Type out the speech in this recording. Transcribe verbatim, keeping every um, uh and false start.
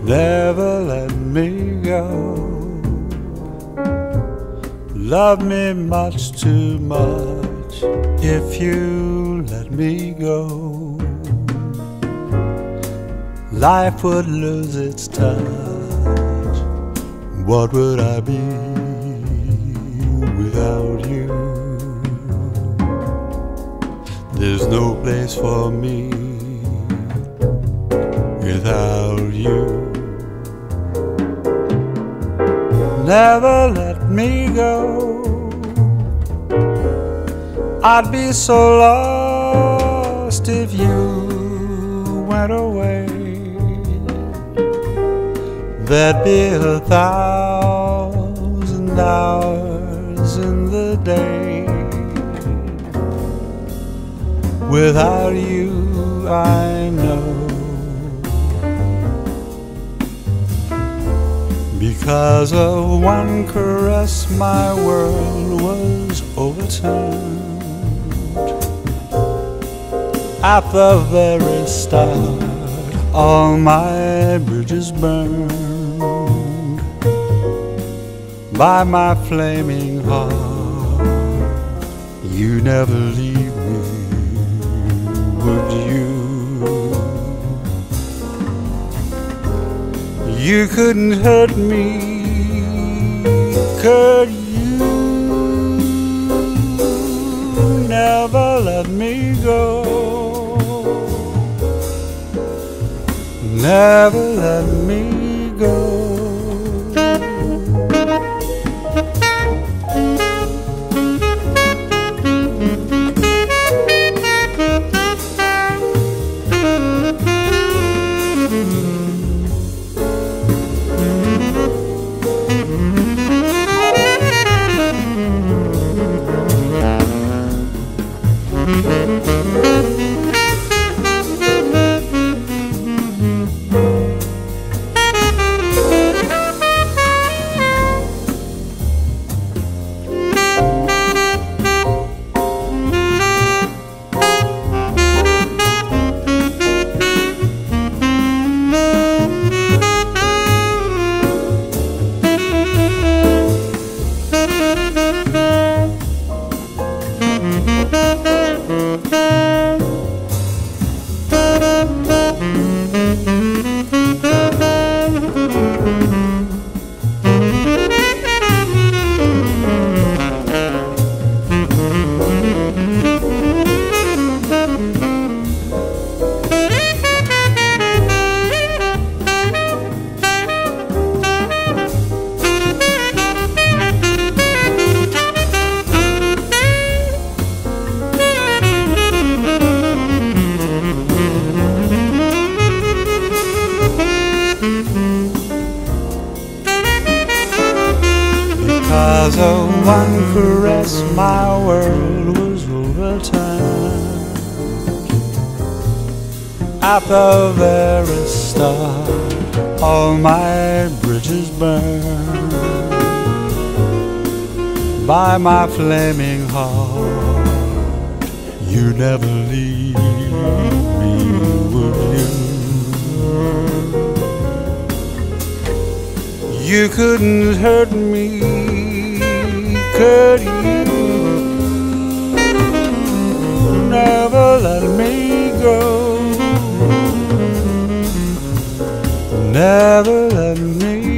never let me go. Love me much too much if you let me go. Life would lose its touch. What would I be without you? There's no place for me without you. Never let me go. I'd be so lost if you went away. There'd be a thousand hours in the day. Without you, I know. Because of one caress, my world was overturned. At the very start, all my bridges burned. By my flaming heart, you never leave me, would you? You couldn't hurt me, could you? Never let me go. Never let me go. Because of one caress, my world was overturned. At the very start, all my bridges burned. By my flaming heart, you never leave me, would you? You couldn't hurt me, could you? Never let me go. Never let me